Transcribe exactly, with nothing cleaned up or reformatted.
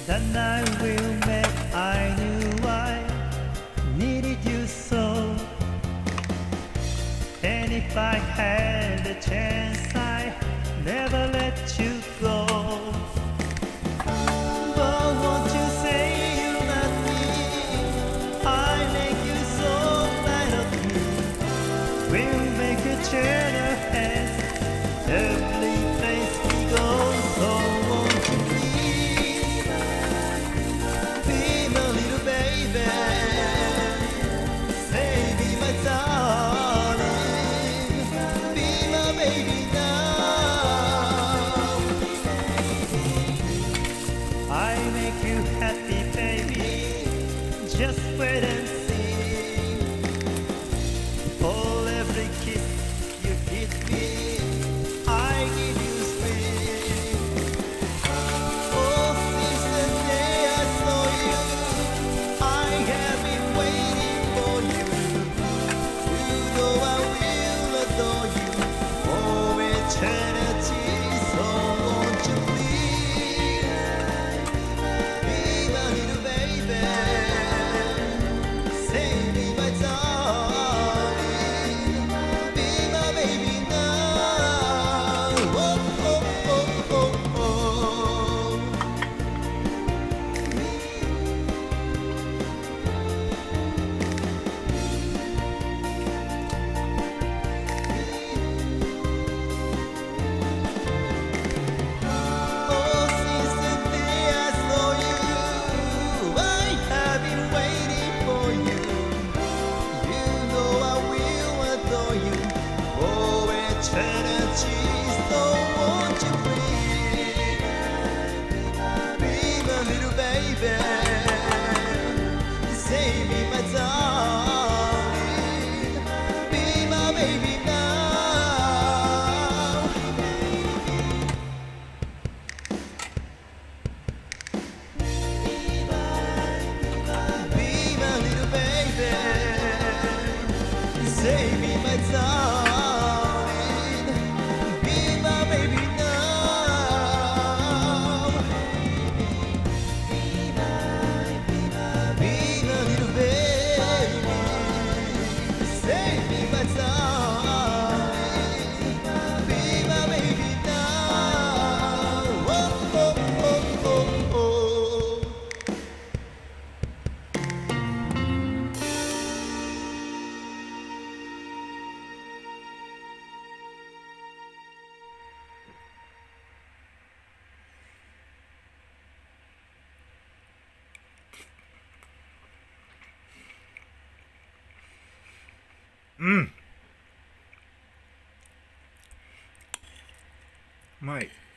The night we met, I knew I needed you so. And if I had a chance, I never let you go. But won't you say you love me? I make you so proud of me. We'll make a chain of hands every place we go. So won't you please be my little baby? Say be my darling, be my baby now. I make you happy, baby. Just wait and see. For every kiss you give me, I give you sweet. Oh, since the day I saw you, I have been waiting for you. You know I will adore you for eternity. So won't you please be my little baby? Say be my darling, be my baby now. Oh, oh, oh, oh, oh. Oh, since the day I saw you, I have been waiting for you. You know I will adore you for eternity. So won't you please be my little baby? Say be my darling, be my baby now. Be my little baby. Say be my darling, be my baby now. Be my little baby. Say be my darling, be my baby now. Oh, oh, oh, oh, oh. うん。うまい。